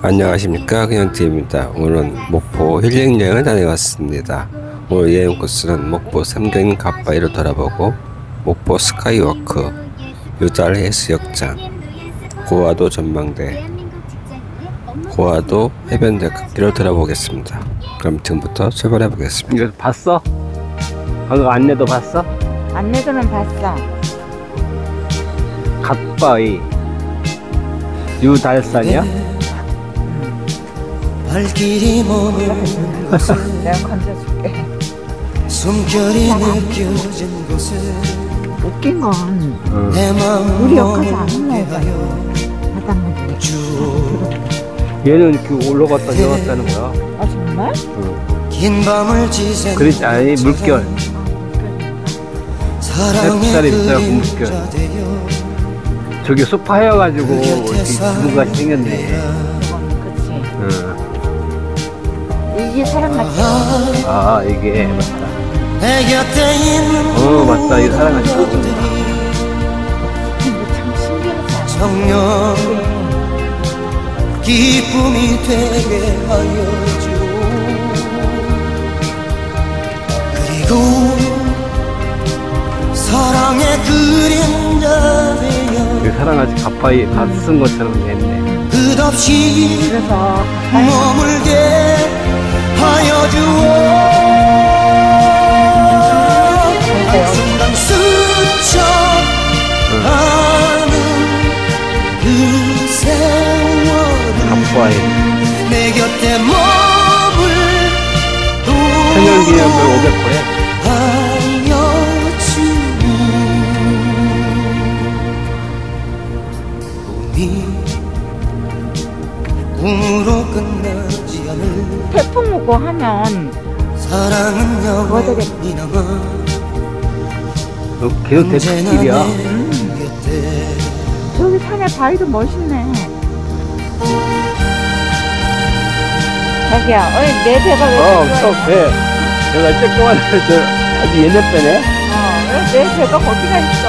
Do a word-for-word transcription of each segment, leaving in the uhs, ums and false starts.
안녕하십니까, 그냥TV입니다. 오늘은 목포 힐링여행을 다녀왔습니다. 오늘 여행 코스는 목포 삼경 갓바위로 돌아보고 목포 스카이워크, 유달 해수욕장, 고화도 전망대, 고화도 해변대 걷기로 돌아보겠습니다. 그럼 지금부터 출발해 보겠습니다. 이거 봤어? 방금 안내도 봤어? 안내도는 봤어. 갓바위 유달산이야? 발길이 머무는 곳에 내가 건져줄게. 숨결이 느껴진 곳에 웃긴 건 응. 내 마음 우리 여기까지 안 머물게 올라오잖아. 하여 바닥만 주오. 얘는 이렇게 올라갔다 내려갔다는 거야. 아 정말? 응. 긴 밤을 지샌 그렇지, 아니 물결. 사랑의 햇살이 비싸고 물결. 그림자 되어 저기 소파 헤어가지고 그 이렇게 곁에 지붕같이 생겼네. 그건 그치. 응. 이게 사람 같지? 아 이게 맞다. 내 곁에 있는 어 맞다, 이거 사랑하지. 모두들이 근데 참 신기하지 않아? 정녕 기쁨이 되게 하여 주오. 그리고 사랑의 그림자 되어 그 사랑하지 갓바위 다 쓴 것처럼 됐네. 끝없이 그래서 머물게 하여 주오. 한순간 스쳐가는 그 세월을 갓바위 내 곁에 머물 천연기념물 오백 호에 하여 주오. 꿈이 꿈으로 끝나지 않을 태풍 오고 하면 사랑은 영원히 남아 너 계속 대책길이야. 내 곁에. 저기 산에 바위도 멋있네. 자기야, 어이 내 배가 왜 어, 저기 또 있냐? 배. 내가 쬐꼬만 저 아주 옛날 배네. 어, 왜 내 배가 거기가 있어.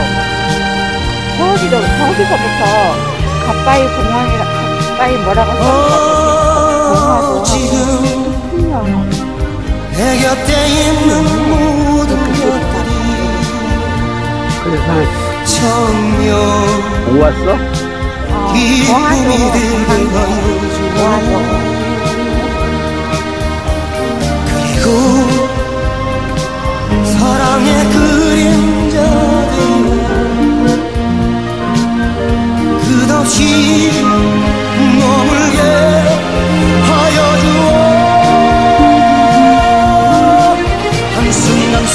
저기도 저기서부터 갓바위 공원이라 갓바위 뭐라고 써있어? 어, 지금 틀려. 내 곁에 있는 모든 것들이 그래 사람 청명 뭐 왔어? 어, 기쁨이 뭐하죠? 되게 하여 주오. 뭐하죠? 그리고 사랑의 그림자 되어 끝없이 머물게 하여 주오. 한순간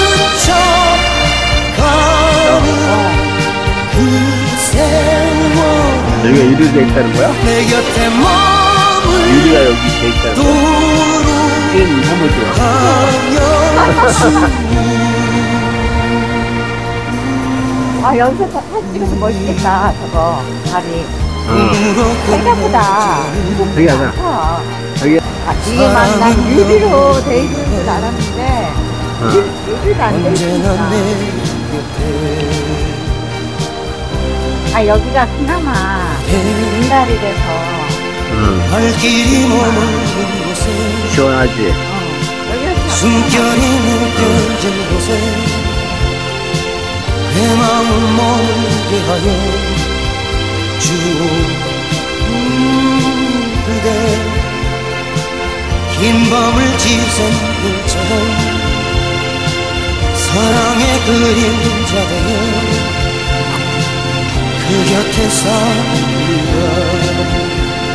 스쳐가는 그 세월 여기가 유리가 있다는 거야? 내 곁에 머물 유리가 여기 돼 있다는 거야? 도록 게임 한번 줘. 아 여기서 사- 사진 찍어서 멋있겠다. 저거 다리. 생각보다 저기 하자. 많다. 저기 아, 이게 막 난 유리로 돼 있는 줄 알았는데 어. 유- 유리가 안 돼 언제나 있구나. 내 곁에 아 여기가 그나마 인달이 돼서 응. 발길이 머무는 곳에 시원하지? 어, 여기가 숨결이 느껴진 곳에 내 마음 머물게 하여 주오. 음, 그대 긴 밤을 지샌 불처럼 사랑의 그림자 되어 그 곁에 살리라.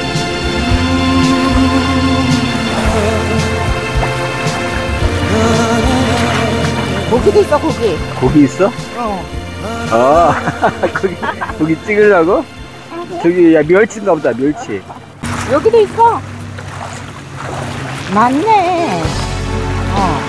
고기도 있어 고기. 고기 있어? 어. 아 거기 거기 찍으려고? 저기 야 멸치인가 보다, 멸치. 여기도 있어. 맞네. 어.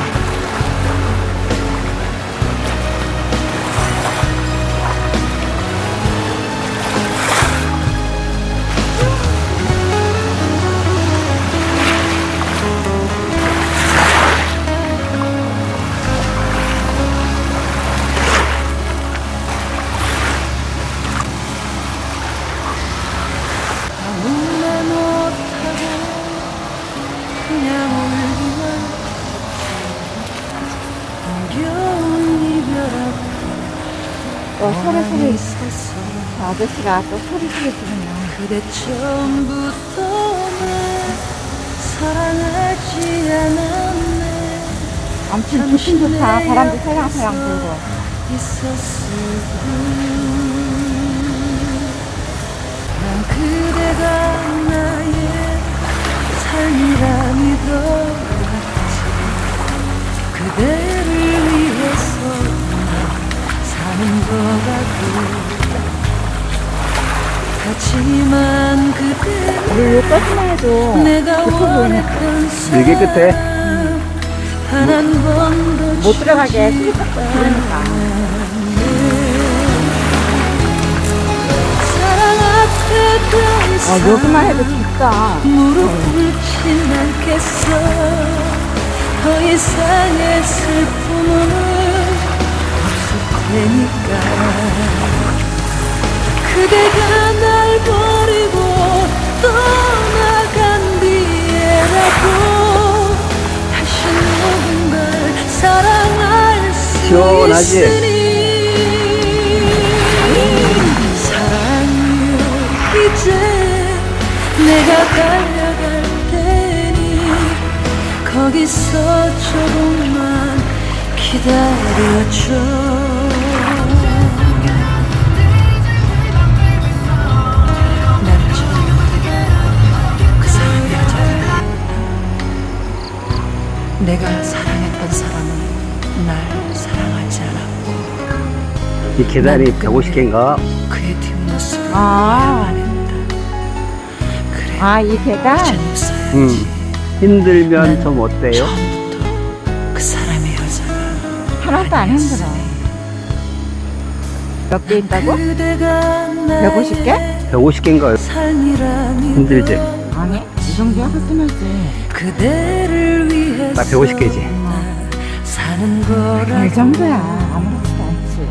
아저씨가 또 소리 지르시네요. 그대 처음부터 날 사랑하지 않았네. 아무튼 좋긴 좋다. 바람도 살랑살랑 불고. 있었을 난 그대가 나의 삶이라 믿어왔지. 그대를 위해서 사는 것 같고 하지만 우리 여기까지만 해도 내가 깊어 보이네. 이게 끝에 단한 번도 못 들어가게 수리박도 부르니까. 사랑 앞에 더 이상 어, 여기만 해도 깊다. 무릎 꿇진 않겠어. 더 이상의 슬픔은 없을 테니까. 그대가 날 버리고 떠나간 뒤에라도 다시 누군가를 사랑할 수 시원하지? 있으니 사랑이여 이제 내가 달려갈 테니 거기서 조금만 기다려줘. 내가 사랑했던 사람은 날 사랑하지 않았고 이 계단이 백오십 개인가? 그의 뒷모습을 아. 바라만 했다. 그래, 아, 이 계단? 이젠 웃어야지. 음. 힘들면 좀 어때요? 처음부터 그 사람의 여자가 하나도 안 힘들어. 몇 개 있다고? 백오십 개? 백오십 개인가요? 힘들지? 아니, 이 정도야 하트나지. 그대를 위해서 딱 백오십 개지. 사는 거라. 이 정도야. 아무렇지도 않지.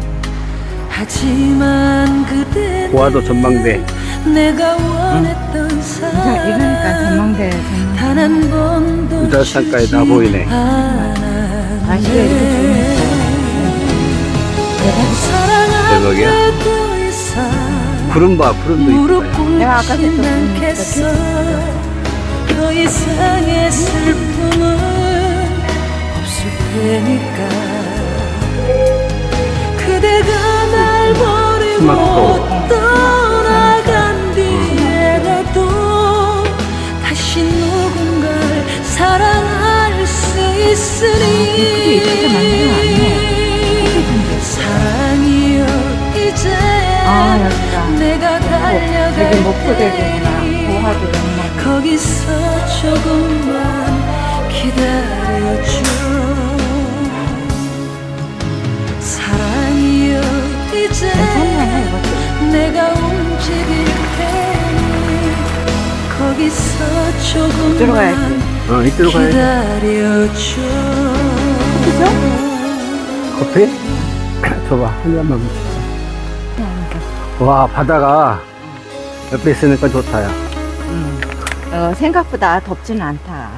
하지만 그대 고화도 전망대. 내가 원했던 이거, 사람 이러니까 전망대, 전망대. 단 한 번도 유달산까지 다 보이네. 날씨가 이렇게 대박이야. 구름 봐, 구름도 이쁘다. 내가 아까 꿇진 했던 않겠어. 더 이상의 슬픔은 없을 테니까. 그대가 날 버리고 스마트폰. 떠나간 뒤에라도 다시 누군가를 사랑할 수 있으니 그게 이쁘게 만든 거 아니야? 사랑이여 이제 아, 여기가. 내가 달려갈 여기 목포대교구나. 테니 고화도 전망대. 거기서 조금만 기다려줘. 사랑이여 이제 괜찮네, 이것도. 내가 움직일 테니 거기서 조금만 들어가야지. 어, 이쪽으로 가야지. 기다려줘. 그죠? 커피? 줘봐, 한 잔만 먹자. 와, 바다가 옆에 있으니까 좋다, 야. 음. 어, 생각보다 덥지는 않다.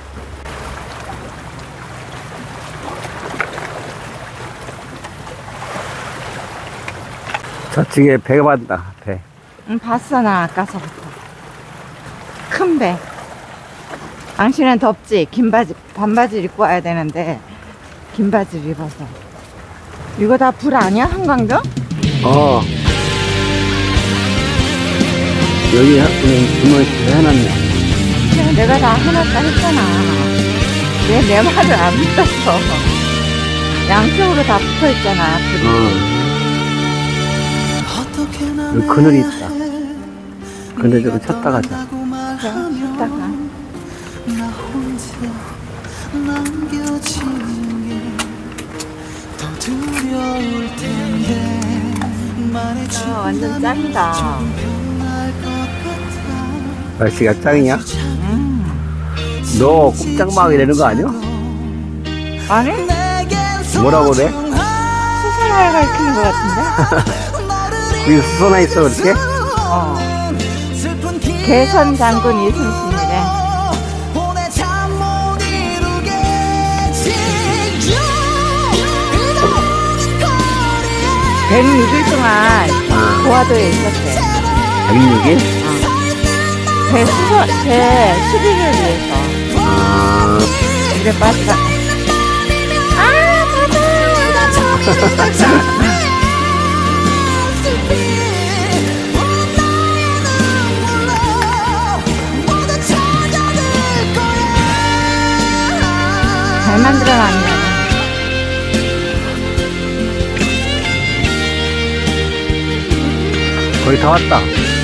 저쪽에 배가 봤다, 배. 응, 봤어, 나 아까서부터. 큰 배. 당신은 덥지? 긴 바지, 반바지 입고 와야 되는데, 긴 바지를 입어서. 이거 다 불 아니야? 한강변? 어. 여기 그냥 주머니에 해놨네. 내가 다 해놨다 했잖아. 왜 내 말을 안 믿었어? 양쪽으로 다 붙어 있잖아, 불이. 어. 여기 그늘이 있다. 그늘 좀 찾다 가자. 그래, 쉬다가. 아, 완전 짱이다. 날씨가 짱이냐? 음. 너 꼼짝마하게 되는 거 아니야? 아니? 뭐라고 그래? 수선화를 가리키는 것 같은데? 여기 수선화 있어, 그렇게? 어. 개선 장군 이순신이래. 백육 일 동안 고화도에 있었대. 백육 일? 제 수서, 제 수리를 위해서. 아, 그래, 빠졌다. 잘 만들어놨네. 거의 다 왔다.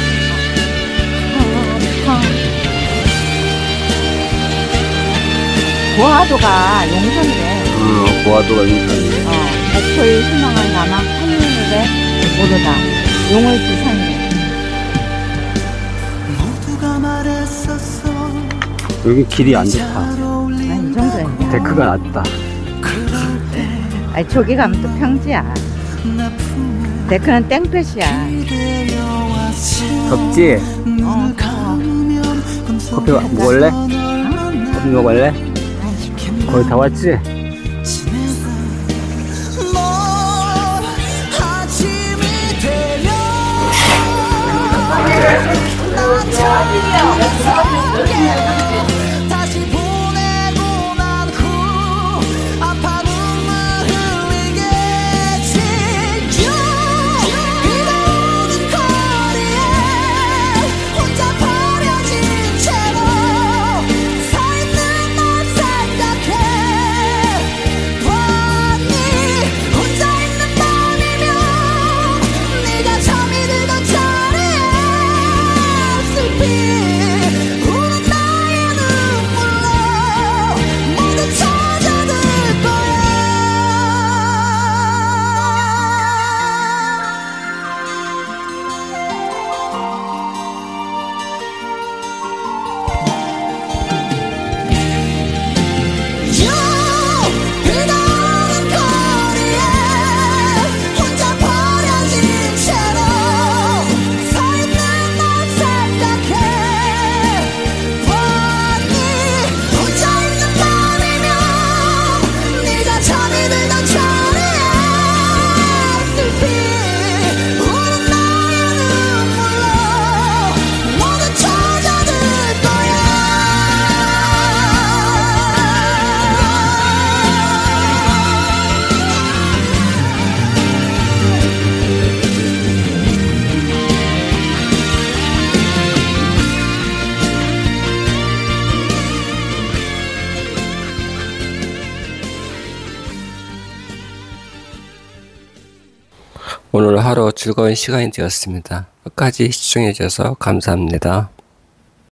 고화도가 용선이래. 어, 고화도가 용산이네. 어, 목포의 희망을 남아 한눈에 오르다. 용의 지상이래. 모두가 말했었어. 여기 길이 안 좋다. 아니, 이 정도야. 데크가 낮다. 아니, 저기 가면 또 평지야. 데크는 땡볕이야. 덥지? 어, 더워. 커피 먹을래? 커피 먹을래? 거의 다 왔지? 다시 보내고 난 후 아파 눈물 흘리겠지. 비오는 거리에 혼자 버려진 채로 서 있는 널 생각해 보니 혼자 있는 밤이면 네가 잠이 들던 자리에 슬피 오늘 하루 즐거운 시간이 되었습니다. 끝까지 시청해주셔서 감사합니다.